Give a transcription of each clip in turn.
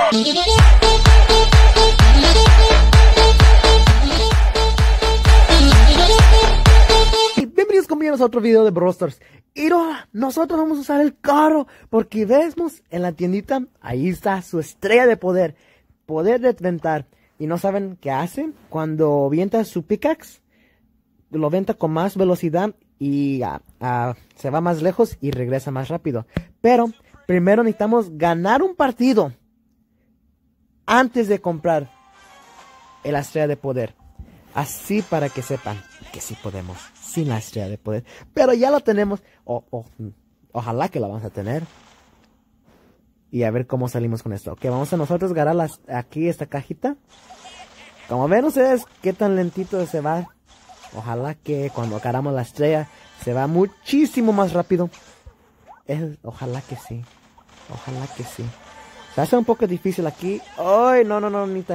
Bienvenidos compañeros a otro video de Brawl Stars. Y ahora nosotros vamos a usar el carro porque vemos en la tiendita, ahí está su estrella de poder, poder de ventar. Y no saben qué hace cuando avienta su pickaxe, lo avienta con más velocidad y se va más lejos y regresa más rápido. Pero primero necesitamos ganar un partido antes de comprar la estrella de poder. Así para que sepan que sí podemos sin la estrella de poder. Pero ya lo tenemos. Ojalá que la vamos a tener. Y a ver cómo salimos con esto. Ok, vamos a nosotros agarrar aquí esta cajita. Como ven ustedes qué tan lentito se va. Ojalá que cuando agarramos la estrella se va muchísimo más rápido. Ojalá que sí. Ojalá que sí. Se hace un poco difícil aquí. Ay, no, neta.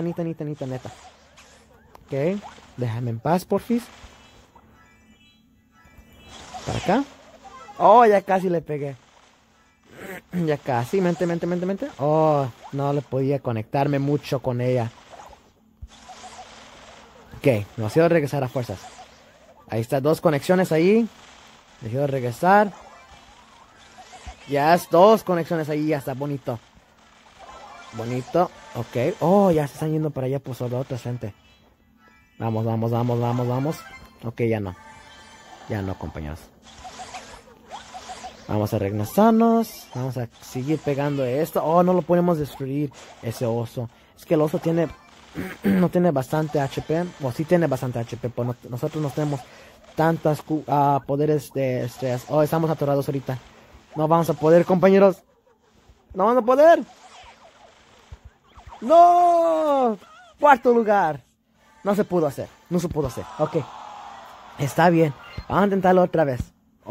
Ok, déjame en paz, porfis. Para acá. Oh, ya casi le pegué. Ya casi, mente. Oh, no le podía conectarme mucho con ella. Ok, necesito regresar a fuerzas. Ahí está, 2 conexiones ahí. Necesito regresar. Ya es 2 conexiones ahí, ya está bonito. Bonito, ok. Oh, ya se están yendo para allá por la otra gente. Vamos. Ok, ya no. Ya no, compañeros. Vamos a regresarnos. Vamos a seguir pegando esto. Oh, no lo podemos destruir, ese oso. Es que el oso tiene... no tiene bastante HP. O sí tiene bastante HP, pero nosotros no tenemos tantas poderes de estrellas. Oh, estamos atorados ahorita. No vamos a poder, compañeros. No vamos a poder. ¡No! ¡Cuarto lugar! No se pudo hacer. Ok. Está bien. Vamos a intentarlo otra vez.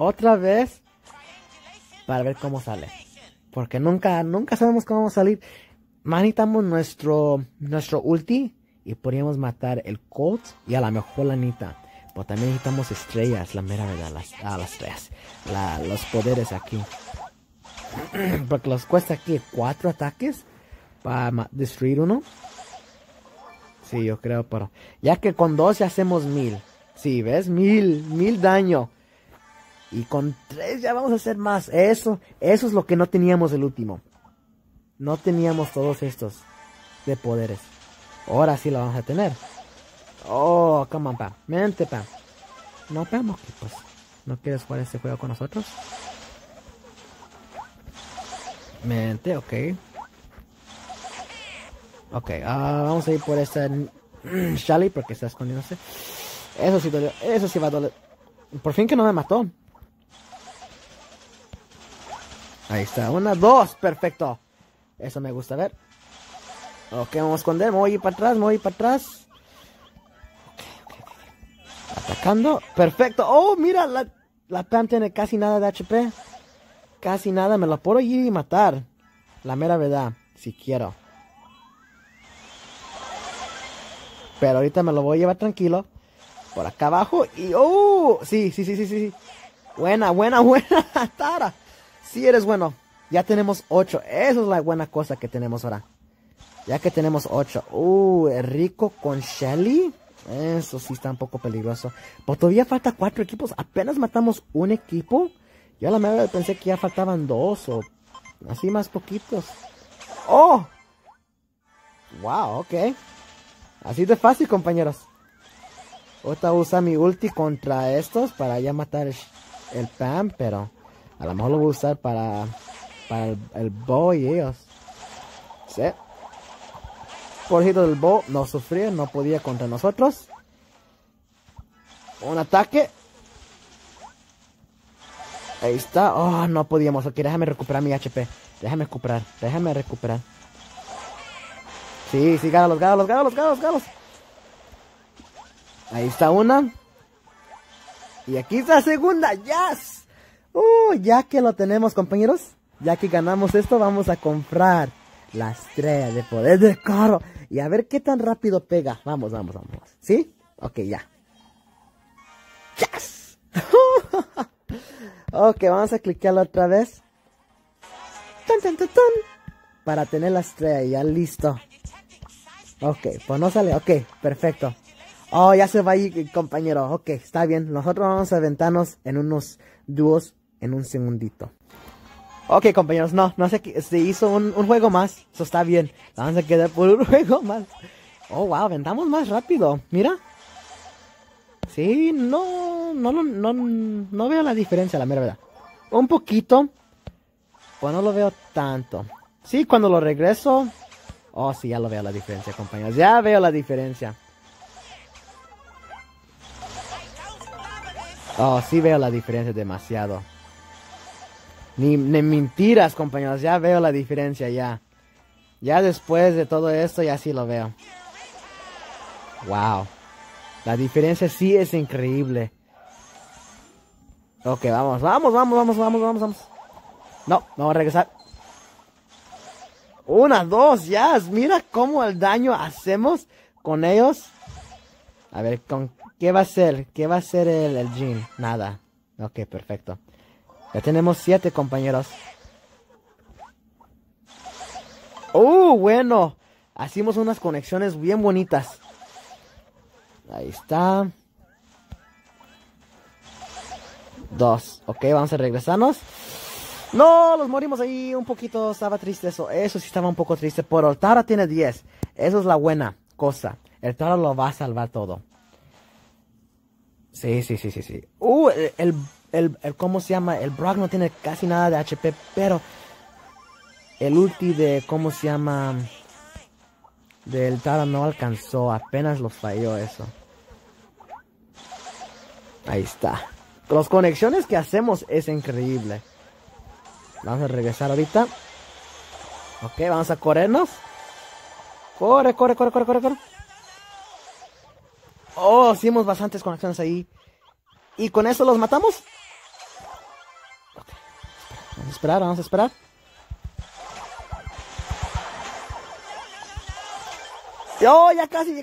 Para ver cómo sale. Porque nunca sabemos cómo vamos a salir. Necesitamos nuestro ulti. Y podríamos matar el Colt. Y a lo mejor la Nita. Pero también necesitamos estrellas. La mera verdad. Las estrellas. Los poderes aquí. Porque los cuesta aquí 4 ataques. Para destruir uno. Sí, yo creo, pero... Ya que con 2 ya hacemos 1000. Sí, ¿ves? 1000 daño. Y con 3 ya vamos a hacer más. Eso es lo que no teníamos el último. No teníamos todos estos de poderes. Ahora sí lo vamos a tener. Oh, come on, Pam. Mente, Pam. No, Pam, ok, pues. ¿No quieres jugar este juego con nosotros? Mente, ok. Ok, vamos a ir por esta Shelly porque está escondiéndose. Eso sí dolió, eso sí va a doler. Por fin que no me mató. Ahí está, 1, 2, perfecto. Eso me gusta ver. Ok, vamos a esconder, me voy a ir para atrás, Ok. Atacando, perfecto. Oh, mira, la Pam tiene casi nada de HP. Casi nada, me lo puedo ir y matar. La mera verdad, si quiero. Pero ahorita me lo voy a llevar tranquilo. Por acá abajo. Y... ¡oh! Sí. Buena. Tara. Sí eres bueno. Ya tenemos 8. Eso es la buena cosa que tenemos ahora. Ya que tenemos 8. Rico con Shelly. Eso sí está un poco peligroso. Pero todavía falta 4 equipos. Apenas matamos un equipo. Yo a la verdad pensé que ya faltaban 2 o así más poquitos. ¡Oh! Wow, ok. Así de fácil, compañeros. Ahorita voy a usar mi ulti contra estos para ya matar el Pam, pero a lo mejor lo voy a usar para el Bo y ellos. Sí. Pobrecito del Bo, no sufría, no podía contra nosotros. Un ataque. Ahí está. Oh, no podíamos. Ok, déjame recuperar mi HP. Déjame recuperar. Sí, gánalos. Ahí está una. Y aquí está la segunda. ¡Yes! Ya que lo tenemos, compañeros. Ya que ganamos esto, vamos a comprar la estrella de poder del carro. Y a ver qué tan rápido pega. Vamos. ¿Sí? Ok, ya. ¡Yes! Ok, vamos a clicarlo otra vez. ¡Tan! para tener la estrella. Ya listo. Ok, pues no sale. Ok, perfecto. Oh, ya se va ahí, compañero. Ok, está bien. Nosotros vamos a aventarnos en unos dúos en un segundito. Ok, compañeros, no sé, se hizo un juego más. Eso está bien. Vamos a quedar por un juego más. Oh, wow, aventamos más rápido. Mira. Sí, no veo la diferencia, la mera verdad. Un poquito. Pues no lo veo tanto. Sí, cuando lo regreso. Oh, sí, ya lo veo la diferencia, compañeros. Ya veo la diferencia. Oh, sí veo la diferencia demasiado. Ni mentiras, compañeros. Ya veo la diferencia, ya. Ya después de todo esto, ya sí lo veo. Wow. La diferencia sí es increíble. Ok, vamos. No, vamos a regresar. Una, dos, ya. Mira cómo el daño hacemos con ellos. A ver, ¿con qué va a ser? ¿Qué va a ser el Jin? Nada. Ok, perfecto. Ya tenemos 7, compañeros. Bueno. Hacemos unas conexiones bien bonitas. Ahí está. 2. Ok, vamos a regresarnos. No, los morimos ahí un poquito. Estaba triste eso. Eso sí estaba un poco triste. Pero el Tara tiene 10. Eso es la buena cosa. El Tara lo va a salvar todo. Sí. ¿Cómo se llama? El Brock no tiene casi nada de HP. Pero el ulti de, ¿cómo se llama? Del Tara no alcanzó. Apenas los falló eso. Ahí está. Las conexiones que hacemos es increíble. Vamos a regresar ahorita. Ok, vamos a corrernos. Corre. Oh, hicimos bastantes conexiones ahí. Y con eso los matamos. Okay. Vamos a esperar. Oh, ya casi.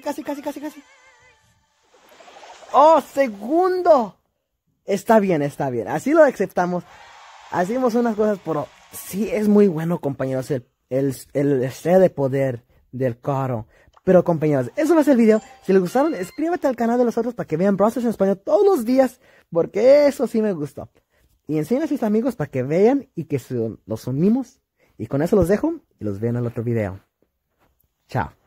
Oh, segundo. Está bien. Así lo aceptamos. Hacemos unas cosas, pero sí es muy bueno, compañeros, el estrella de poder del carro. Pero, compañeros, eso va a ser el video. Si les gustaron, escríbete al canal de los otros para que vean Brawl Stars en español todos los días, porque eso sí me gustó. Y enseñen a sus amigos para que vean y que los unimos. Y con eso los dejo y los veo en el otro video. Chao.